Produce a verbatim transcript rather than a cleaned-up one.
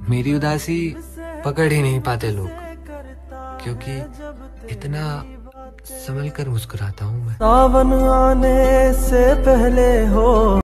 मेरी उदासी पकड़ ही नहीं पाते लोग, क्योंकि इतना संभल कर मुस्कुराता हूँ मैं। सावन आने से पहले हो